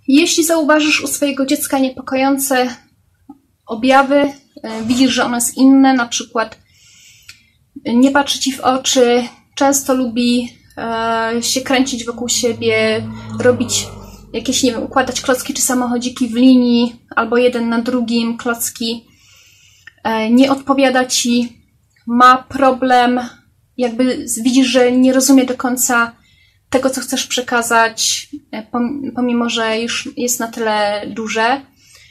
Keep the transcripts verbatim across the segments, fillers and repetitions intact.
Jeśli zauważysz u swojego dziecka niepokojące objawy, widzisz, że ono jest inne, na przykład nie patrzy ci w oczy, często lubi e, się kręcić wokół siebie, robić jakieś, nie wiem, układać klocki czy samochodziki w linii, albo jeden na drugim klocki, e, nie odpowiada ci, ma problem, jakby widzisz, że nie rozumie do końca tego, co chcesz przekazać, pomimo że już jest na tyle duże,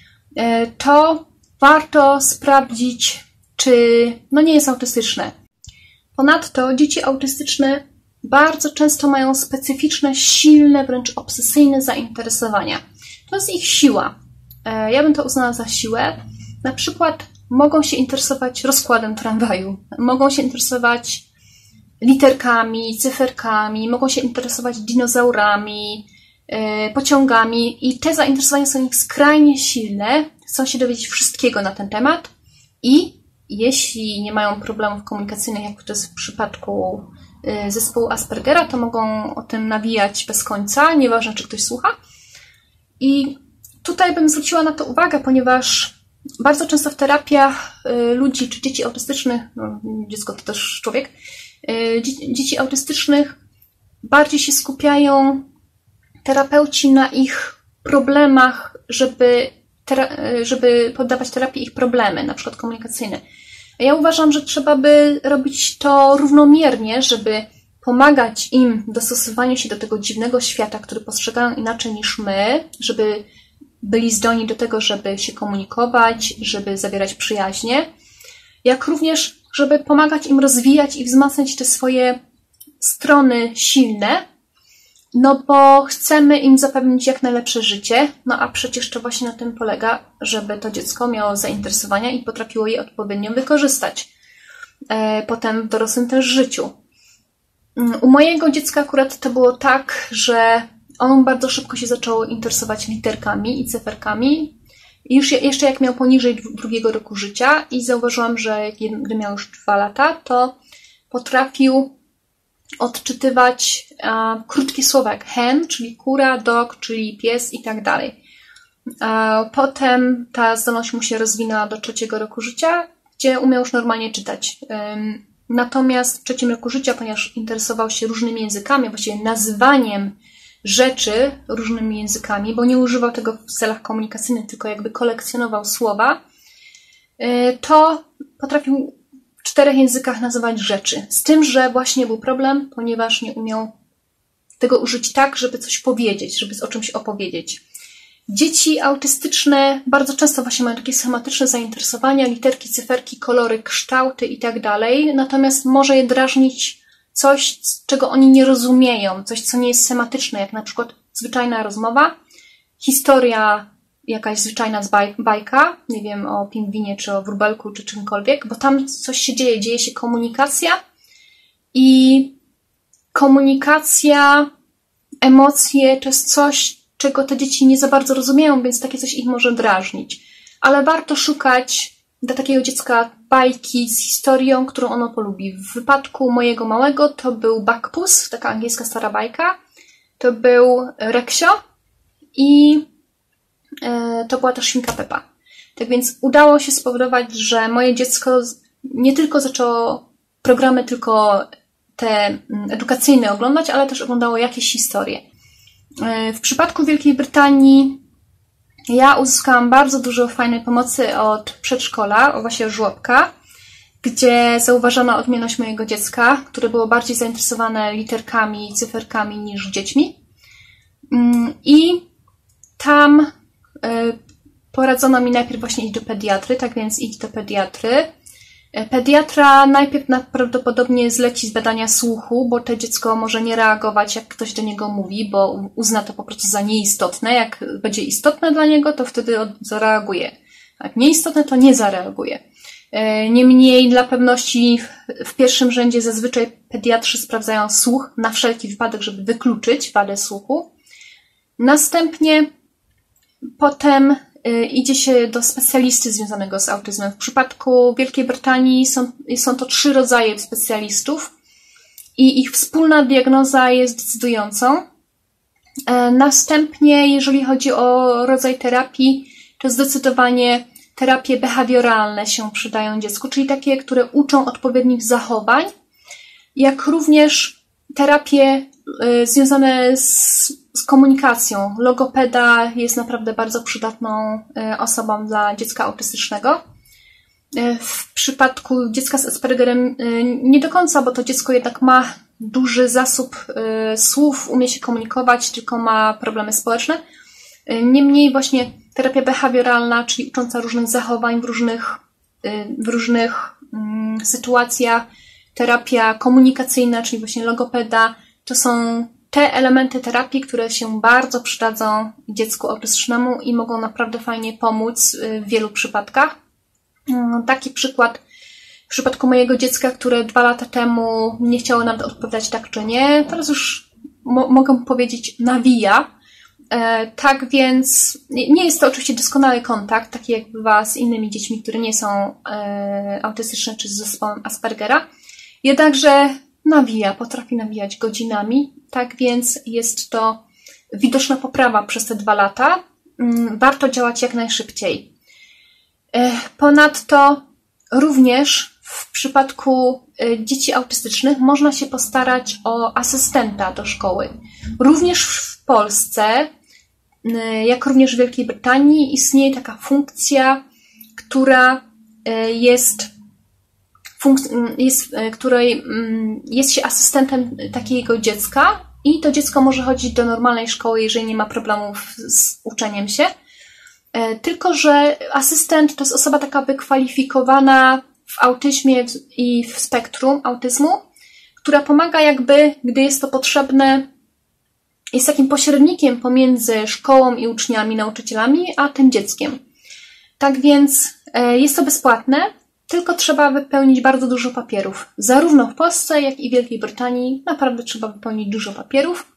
to warto sprawdzić, czy no nie jest autystyczne. Ponadto dzieci autystyczne bardzo często mają specyficzne, silne, wręcz obsesyjne zainteresowania. To jest ich siła. Ja bym to uznała za siłę. Na przykład mogą się interesować rozkładem tramwaju, mogą się interesować literkami, cyferkami, mogą się interesować dinozaurami, yy, pociągami i te zainteresowania są ich skrajnie silne, chcą się dowiedzieć wszystkiego na ten temat i jeśli nie mają problemów komunikacyjnych, jak to jest w przypadku yy, zespołu Aspergera, to mogą o tym nawijać bez końca, nieważne czy ktoś słucha. I tutaj bym zwróciła na to uwagę, ponieważ bardzo często w terapiach yy, ludzi czy dzieci autystycznych, no, dziecko to też człowiek, dzieci autystycznych bardziej się skupiają terapeuci na ich problemach, żeby, żeby poddawać terapii ich problemy, na przykład komunikacyjne. A ja uważam, że trzeba by robić to równomiernie, żeby pomagać im w dostosowaniu się do tego dziwnego świata, który postrzegają inaczej niż my, żeby byli zdolni do tego, żeby się komunikować, żeby zawierać przyjaźnie, jak również żeby pomagać im rozwijać i wzmacniać te swoje strony silne, no bo chcemy im zapewnić jak najlepsze życie, no a przecież to właśnie na tym polega, żeby to dziecko miało zainteresowania i potrafiło je odpowiednio wykorzystać e, potem w dorosłym też życiu. U mojego dziecka akurat to było tak, że on bardzo szybko się zaczął interesować literkami i cyferkami, już jeszcze jak miał poniżej drugiego roku życia i zauważyłam, że gdy miał już dwa lata, to potrafił odczytywać a, krótkie słowa jak hen, czyli kura, dog, czyli pies i tak dalej. Potem ta zdolność mu się rozwinęła do trzeciego roku życia, gdzie umiał już normalnie czytać. Ym, natomiast w trzecim roku życia, ponieważ interesował się różnymi językami, właściwie nazywaniem rzeczy różnymi językami, bo nie używał tego w celach komunikacyjnych, tylko jakby kolekcjonował słowa, to potrafił w czterech językach nazywać rzeczy. Z tym, że właśnie był problem, ponieważ nie umiał tego użyć tak, żeby coś powiedzieć, żeby o czymś opowiedzieć. Dzieci autystyczne bardzo często właśnie mają takie schematyczne zainteresowania, literki, cyferki, kolory, kształty i tak dalej, natomiast może je drażnić coś, czego oni nie rozumieją, coś, co nie jest schematyczne, jak na przykład zwyczajna rozmowa, historia jakaś zwyczajna z baj bajka, nie wiem, o pingwinie, czy o wróbelku, czy czymkolwiek, bo tam coś się dzieje, dzieje się komunikacja i komunikacja, emocje to jest coś, czego te dzieci nie za bardzo rozumieją, więc takie coś ich może drażnić. Ale warto szukać dla takiego dziecka bajki z historią, którą ono polubi. W wypadku mojego małego to był Buckpuss, taka angielska stara bajka. To był Reksio i e, to była też Świnka Pepa. Tak więc udało się spowodować, że moje dziecko nie tylko zaczęło programy tylko te edukacyjne oglądać, ale też oglądało jakieś historie. E, w przypadku Wielkiej Brytanii ja uzyskałam bardzo dużo fajnej pomocy od przedszkola, właśnie żłobka, gdzie zauważono odmienność mojego dziecka, które było bardziej zainteresowane literkami i cyferkami niż dziećmi. I tam poradzono mi najpierw właśnie iść do pediatry, tak więc idź do pediatry. Pediatra najpierw prawdopodobnie zleci z badania słuchu, bo to dziecko może nie reagować, jak ktoś do niego mówi, bo uzna to po prostu za nieistotne. Jak będzie istotne dla niego, to wtedy zareaguje. Jak nieistotne, to nie zareaguje. Niemniej dla pewności w pierwszym rzędzie zazwyczaj pediatrzy sprawdzają słuch na wszelki wypadek, żeby wykluczyć wadę słuchu. Następnie potem idzie się do specjalisty związanego z autyzmem. W przypadku Wielkiej Brytanii są, są to trzy rodzaje specjalistów i ich wspólna diagnoza jest decydującą. Następnie, jeżeli chodzi o rodzaj terapii, to zdecydowanie terapie behawioralne się przydają dziecku, czyli takie, które uczą odpowiednich zachowań, jak również terapie związane z, z komunikacją. Logopeda jest naprawdę bardzo przydatną osobą dla dziecka autystycznego. W przypadku dziecka z Aspergerem nie do końca, bo to dziecko jednak ma duży zasób słów, umie się komunikować, tylko ma problemy społeczne. Niemniej właśnie terapia behawioralna, czyli ucząca różnych zachowań w różnych, w różnych sytuacjach, terapia komunikacyjna, czyli właśnie logopeda, to są te elementy terapii, które się bardzo przydadzą dziecku autystycznemu i mogą naprawdę fajnie pomóc w wielu przypadkach. Taki przykład w przypadku mojego dziecka, które dwa lata temu nie chciało nawet odpowiadać tak czy nie, teraz już mo mogę powiedzieć nawija. E, tak więc nie jest to oczywiście doskonały kontakt, taki jak bywa z innymi dziećmi, które nie są e, autystyczne czy z zespołem Aspergera. Jednakże nawija, potrafi nawijać godzinami, tak więc jest to widoczna poprawa przez te dwa lata. Warto działać jak najszybciej. Ponadto również w przypadku dzieci autystycznych można się postarać o asystenta do szkoły. Również w Polsce, jak również w Wielkiej Brytanii, istnieje taka funkcja, która jest, jest, której jest się asystentem takiego dziecka i to dziecko może chodzić do normalnej szkoły, jeżeli nie ma problemów z uczeniem się. Tylko że asystent to jest osoba taka wykwalifikowana w autyzmie i w spektrum autyzmu, która pomaga jakby, gdy jest to potrzebne, jest takim pośrednikiem pomiędzy szkołą i uczniami, nauczycielami, a tym dzieckiem. Tak więc jest to bezpłatne, tylko trzeba wypełnić bardzo dużo papierów. Zarówno w Polsce, jak i w Wielkiej Brytanii naprawdę trzeba wypełnić dużo papierów.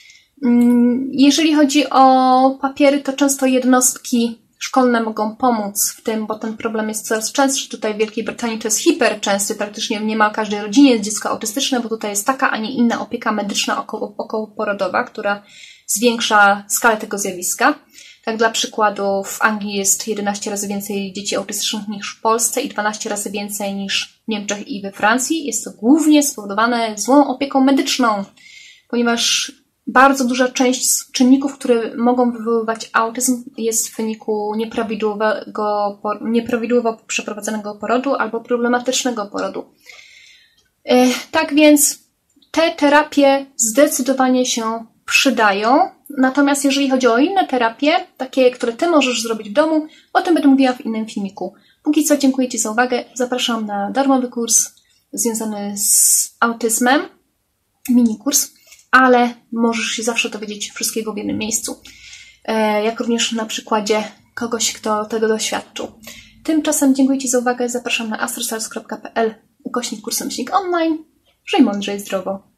Jeżeli chodzi o papiery, to często jednostki szkolne mogą pomóc w tym, bo ten problem jest coraz częstszy. Tutaj w Wielkiej Brytanii to jest hiperczęsty, praktycznie w niemal każdej rodzinie jest dziecko autystyczne, bo tutaj jest taka, a nie inna opieka medyczna około, okołoporodowa, która zwiększa skalę tego zjawiska. Tak dla przykładu w Anglii jest jedenaście razy więcej dzieci autystycznych niż w Polsce i dwanaście razy więcej niż w Niemczech i we Francji. Jest to głównie spowodowane złą opieką medyczną, ponieważ bardzo duża część czynników, które mogą wywoływać autyzm, jest w wyniku nieprawidłowego, nieprawidłowo przeprowadzonego porodu albo problematycznego porodu. Tak więc te terapie zdecydowanie się przydają. Natomiast jeżeli chodzi o inne terapie, takie, które Ty możesz zrobić w domu, o tym będę mówiła w innym filmiku. Póki co dziękuję Ci za uwagę. Zapraszam na darmowy kurs związany z autyzmem, mini kurs, ale możesz się zawsze dowiedzieć wszystkiego w jednym miejscu, jak również na przykładzie kogoś, kto tego doświadczył. Tymczasem dziękuję Ci za uwagę. Zapraszam na astrostars kropka p l ukośnik kursy myślnik online. Żyj mądrzej, zdrowo.